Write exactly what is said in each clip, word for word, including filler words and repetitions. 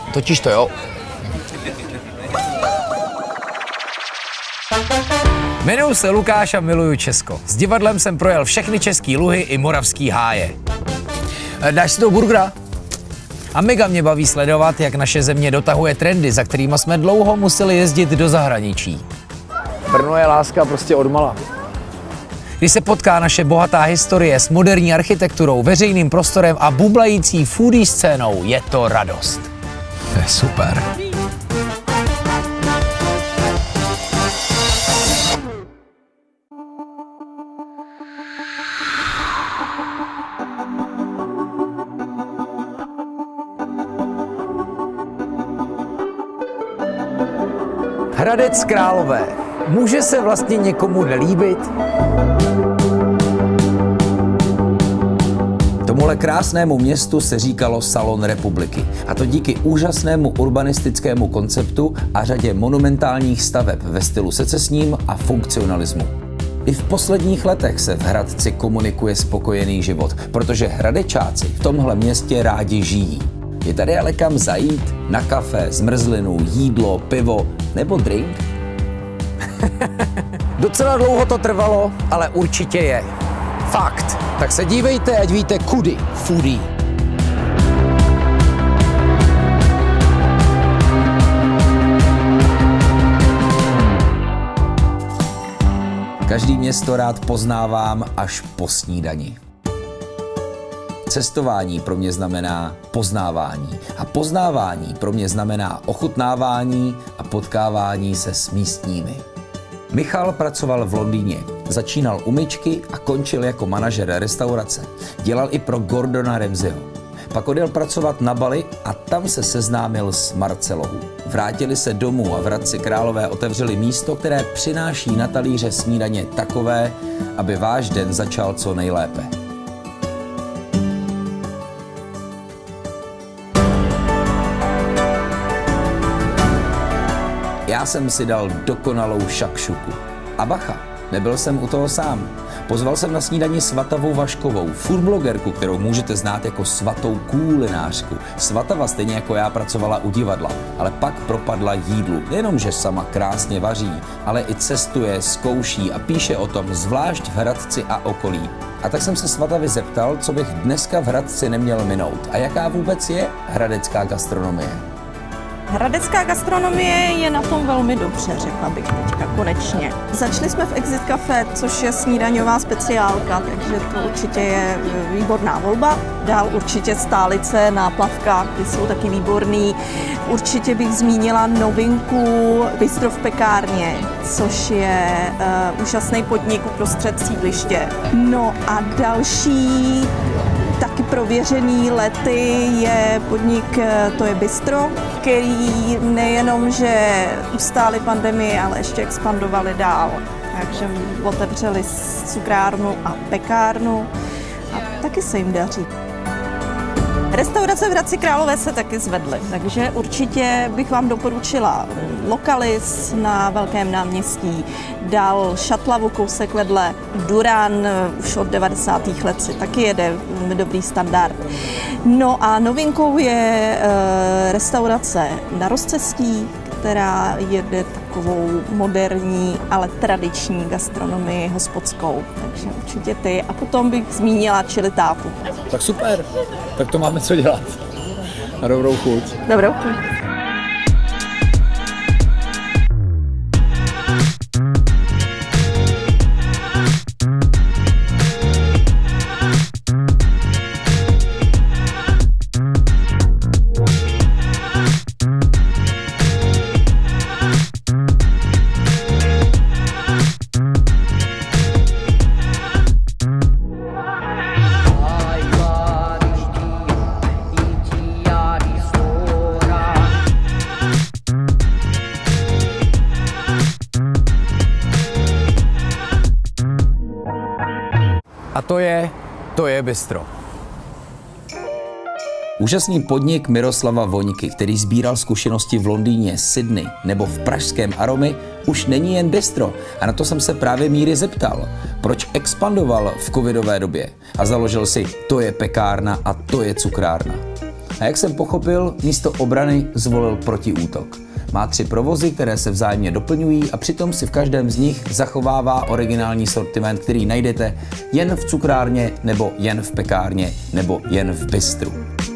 Totiž to jo. Jmenuji se Lukáš a miluju Česko. S divadlem jsem projel všechny český luhy i moravský háje. Dáš si toho burgera? A mega mě baví sledovat, jak naše země dotahuje trendy, za kterými jsme dlouho museli jezdit do zahraničí. Brno je láska prostě odmala. Když se potká naše bohatá historie s moderní architekturou, veřejným prostorem a bublající foodie scénou, je to radost. To je super. Hradec Králové. Může se vlastně někomu nelíbit? Tomuhle krásnému městu se říkalo Salon republiky. A to díky úžasnému urbanistickému konceptu a řadě monumentálních staveb ve stylu secesním a funkcionalismu. I v posledních letech se v Hradci komunikuje spokojený život, protože hradečáci v tomhle městě rádi žijí. Je tady ale kam zajít? Na kafe, zmrzlinu, jídlo, pivo nebo drink? Docela dlouho to trvalo, ale určitě je. Fakt. Tak se dívejte, ať víte kudy. Foodie. Každý město rád poznávám až po snídani. Cestování pro mě znamená poznávání a poznávání pro mě znamená ochutnávání a potkávání se s místními. Michal pracoval v Londýně, začínal u myčky a končil jako manažer restaurace. Dělal i pro Gordona Ramsayho. Pak odjel pracovat na Bali a tam se seznámil s Marcelohou. Vrátili se domů a v Hradci Králové otevřeli místo, které přináší na talíře snídaně takové, aby váš den začal co nejlépe. Já jsem si dal dokonalou šakšuku. A bacha, nebyl jsem u toho sám. Pozval jsem na snídani Svatavu Vaškovou, foodblogerku, kterou můžete znát jako svatou kulinářku. Svatava stejně jako já pracovala u divadla, ale pak propadla jídlu. Nejenom, že sama krásně vaří, ale i cestuje, zkouší a píše o tom, zvlášť v Hradci a okolí. A tak jsem se Svatavy zeptal, co bych dneska v Hradci neměl minout a jaká vůbec je hradecká gastronomie. Hradecká gastronomie je na tom velmi dobře, řekla bych teďka konečně. Začali jsme v Exit Café, což je snídaňová speciálka, takže to určitě je výborná volba. Dál určitě Stálice, Náplavka, ty jsou taky výborný. Určitě bych zmínila novinku Bistro v pekárně, což je uh, úžasný podnik uprostřed sídliště. No a další taky prověřený lety je podnik, to je Bistro, který nejenom, že ustáli pandemii, ale ještě expandovali dál. Takže otevřeli cukrárnu a pekárnu a taky se jim daří. Restaurace v Hradci Králové se taky zvedly, takže určitě bych vám doporučila Lokalis na Velkém náměstí, dál Šatlavu kousek vedle, Duran už od devadesátých let si taky jede dobrý standard. No a novinkou je e, restaurace na Rozcestí, která jede takovou moderní, ale tradiční gastronomii hospodskou, takže určitě ty. A potom bych zmínila Chili Tátu. Tak super, tak to máme co dělat. Na dobrou chuť. Dobrou chuť. A to je, to je Bistro. Úžasný podnik Miroslava Voňky, který sbíral zkušenosti v Londýně, Sydney nebo v pražském Aromy, už není jen bistro. A na to jsem se právě Míry zeptal, proč expandoval v covidové době a založil si To je pekárna a To je cukrárna. A jak jsem pochopil, místo obrany zvolil protiútok. Má tři provozy, které se vzájemně doplňují a přitom si v každém z nich zachovává originální sortiment, který najdete jen v cukrárně, nebo jen v pekárně, nebo jen v bistru.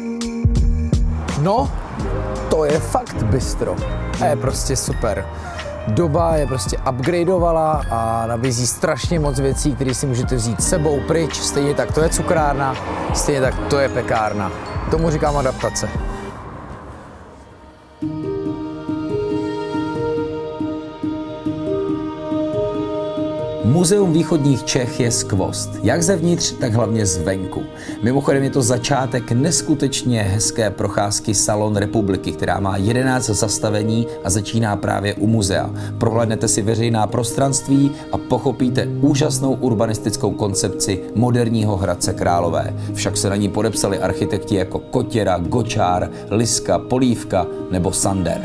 No, to je fakt bistro. To je prostě super. Doba je prostě upgradeovala a nabízí strašně moc věcí, které si můžete vzít s sebou pryč. Stejně tak to je cukrárna, stejně tak to je pekárna. Tomu říkám adaptace. Muzeum východních Čech je skvost, jak zevnitř, tak hlavně zvenku. Mimochodem je to začátek neskutečně hezké procházky Salon republiky, která má jedenáct zastavení a začíná právě u muzea. Prohlédnete si veřejná prostranství a pochopíte úžasnou urbanistickou koncepci moderního Hradce Králové. Však se na ní podepsali architekti jako Kotěra, Gočár, Liska, Polívka nebo Sander.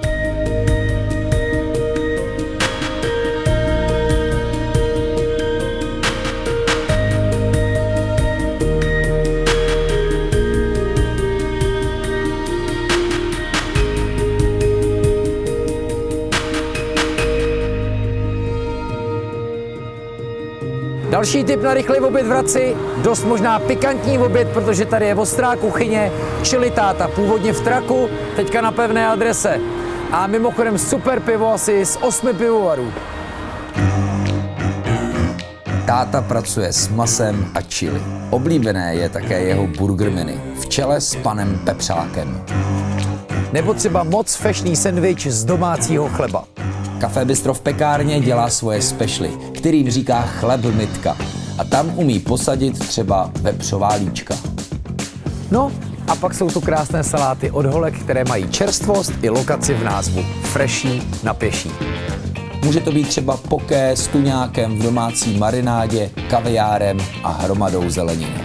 Další tip na rychlý oběd v Hradci, dost možná pikantní oběd, protože tady je ostrá kuchyně, čili táta, původně v Traku, teďka na pevné adrese. A mimochodem super pivo asi z osmi pivovarů. Táta pracuje s masem a chili. Oblíbené je také jeho burger mini, v čele s panem Pepřákem. Nebo třeba moc fešný sendvič z domácího chleba. Café Bistro v pekárně dělá svoje specialy, kterým říká chleb mytka. A tam umí posadit třeba vepřová líčka. No a pak jsou tu krásné saláty od holek, které mají čerstvost i lokaci v názvu. Freší na pěší. Může to být třeba poké s tuňákem v domácí marinádě, kaviárem a hromadou zeleniny.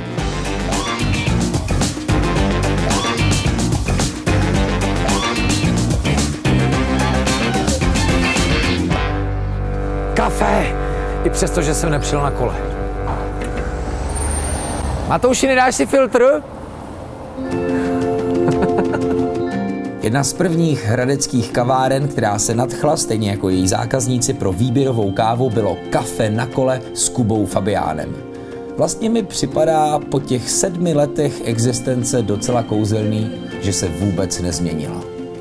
Kafe, i přesto, že jsem nepřijel na kole. Matouši, nedáš si filtr? Jedna z prvních hradeckých kaváren, která se nadchla, stejně jako její zákazníci, pro výběrovou kávu, bylo Kafe na kole s Kubou Fabiánem. Vlastně mi připadá po těch sedmi letech existence docela kouzelný, že se vůbec nezměnila.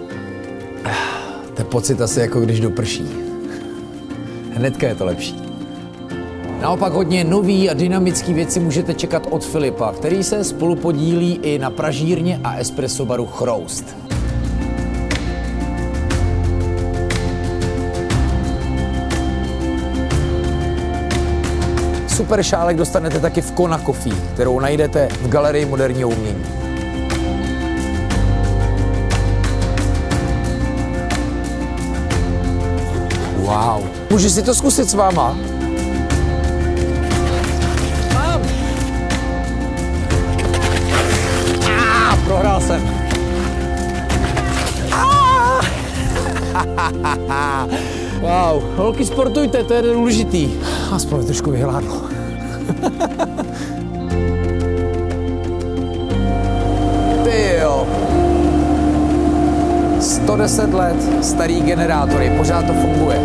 To je pocit asi jako když doprší. Hnedka je to lepší. Naopak hodně nový a dynamický věci můžete čekat od Filipa, který se spolupodílí i na pražírně a espresso baru Chroust. Super šálek dostanete taky v Kona Coffee, kterou najdete v Galerii moderního umění. Wow. Můžu si to zkusit s váma? Mám. Ah, prohrál jsem. Ah. Wow. Holky, sportujte, to je důležitý. Aspoň trošku vyhládlo. Ty jo. sto deset let, starý generátory, pořád to funguje.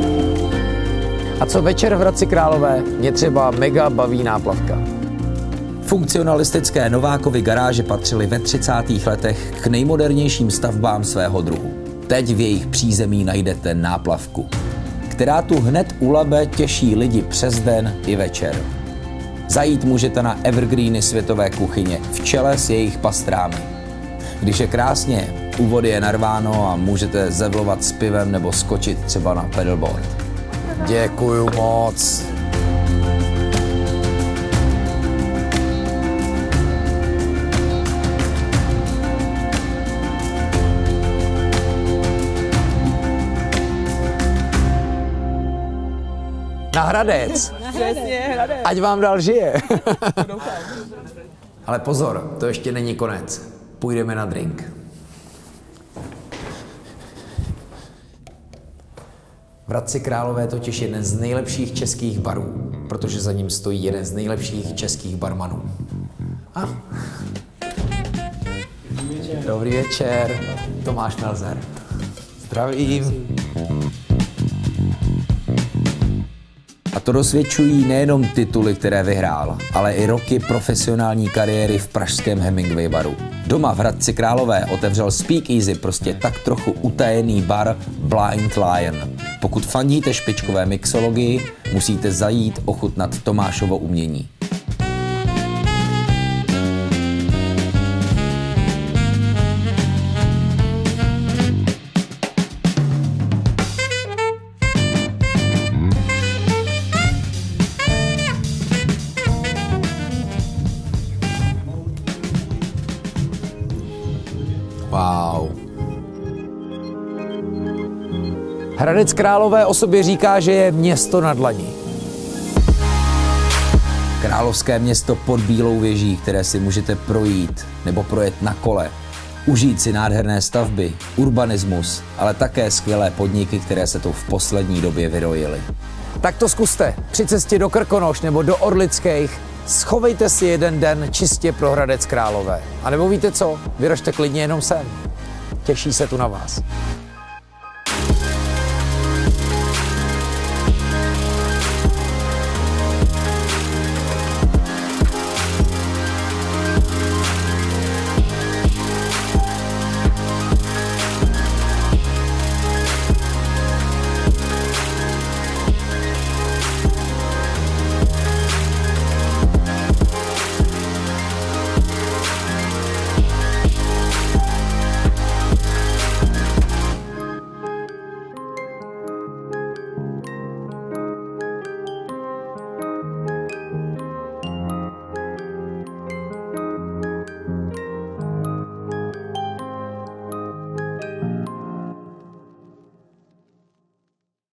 A co večer v Hradci Králové? Mě třeba mega baví náplavka. Funkcionalistické Novákovy garáže patřily ve třicátých letech k nejmodernějším stavbám svého druhu. Teď v jejich přízemí najdete náplavku, která tu hned u Labe těší lidi přes den i večer. Zajít můžete na evergreeny světové kuchyně v čele s jejich pastrámi. Když je krásně, u vody je narváno a můžete zevlovat s pivem nebo skočit třeba na pedalboard. Děkuju moc. Na Hradec. Přesně, Hradec. Ať vám dál žije. Ale pozor, to ještě není konec. Půjdeme na drink. V Hradci Králové totiž jeden z nejlepších českých barů, protože za ním stojí jeden z nejlepších českých barmanů. A? Dobrý večer, Tomáš Melzer. Zdravím. A to dosvědčují nejenom tituly, které vyhrál, ale i roky profesionální kariéry v pražském Hemingway baru. Doma v Hradci Králové otevřel Speakeasy, prostě tak trochu utajený bar Blind Lion. Pokud fandíte špičkové mixologii, musíte zajít ochutnat Tomášovo umění. Wow. Hradec Králové o sobě říká, že je město na dlani. Královské město pod Bílou věží, které si můžete projít nebo projet na kole. Užít si nádherné stavby, urbanismus, ale také skvělé podniky, které se tu v poslední době vyrojily. Tak to zkuste. Při cestě do Krkonoš nebo do Orlických schovejte si jeden den čistě pro Hradec Králové. A nebo víte co? Vyražte klidně jenom sem. Těší se tu na vás.